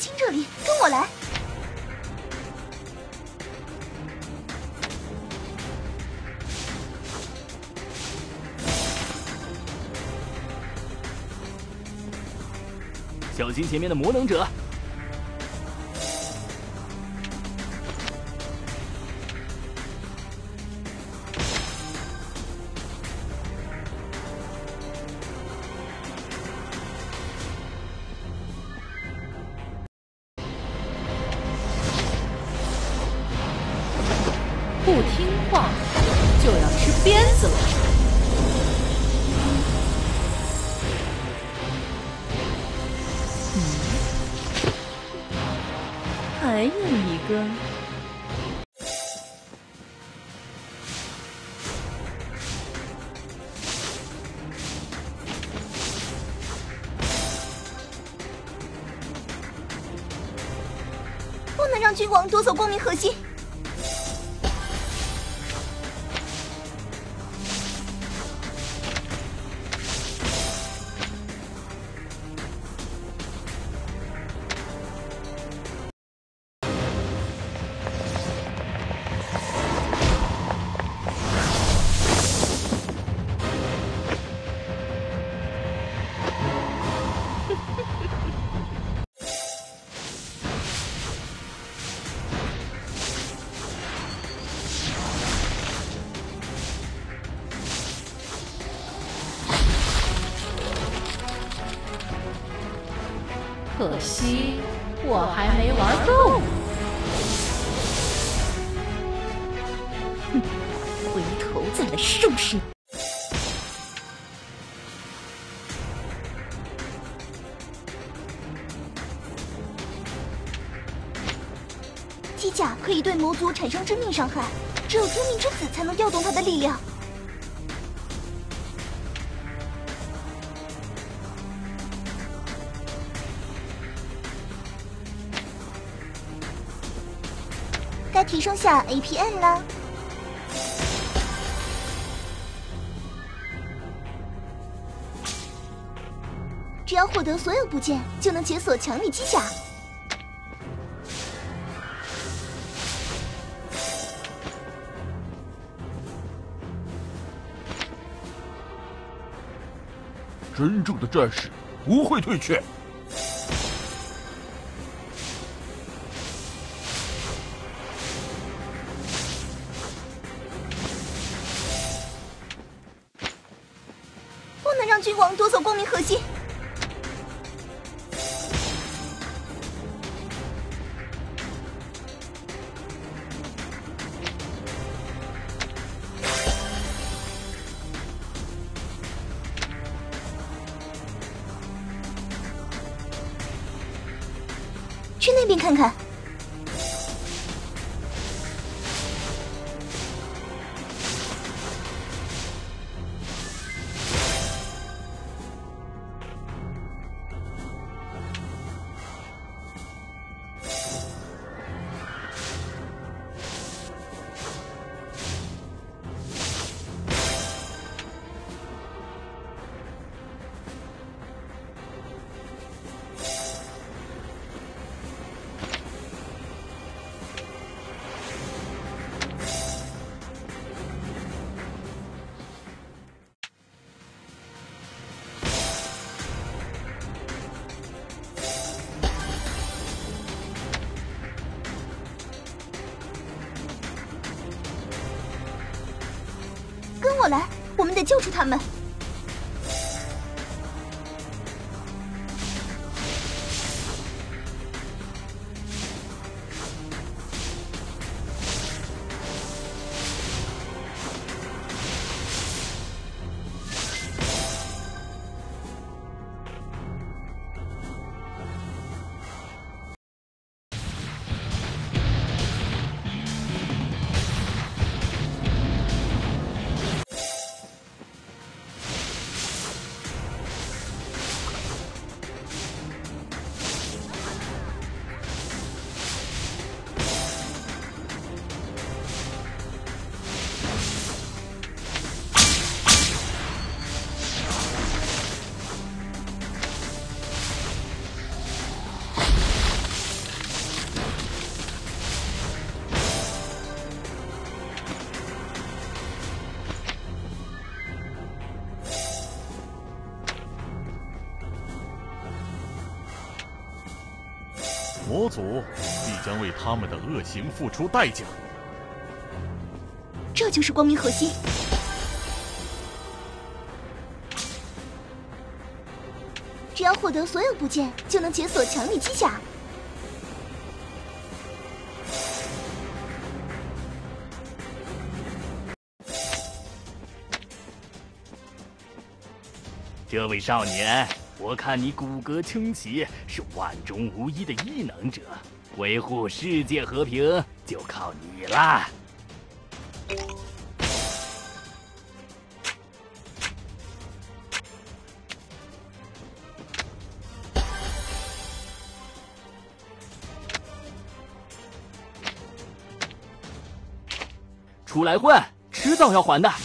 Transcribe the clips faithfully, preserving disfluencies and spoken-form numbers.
清这里，跟我来。 小心前面的魔能者！ 不听话就要吃鞭子了。嗯，还有一个。 不能让君王夺走光明核心。 可惜我还没玩够。 哼，回头再来收拾你。机甲可以对魔族产生致命伤害，只有天命之子才能调动它的力量。 该提升下 A P K 啦！只要获得所有部件，就能解锁强力机甲。 真正的战士不会退却。 让君王夺走光明核心。去那边看看。 跟我来，我们得救出他们。 魔族必将为他们的恶行付出代价。 这就是光明核心。只要获得所有部件，就能解锁强力机甲。 这位少年，我看你骨骼清奇，是万中无一的异能者，维护世界和平就靠你啦！出来混，迟早要还的。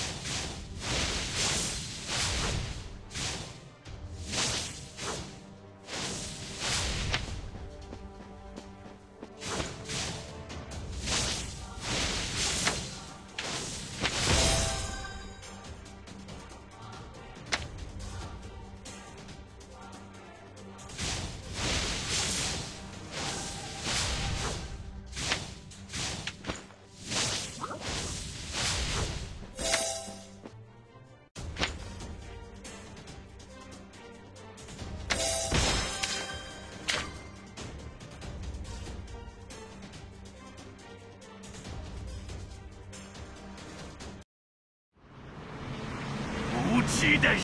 无耻的！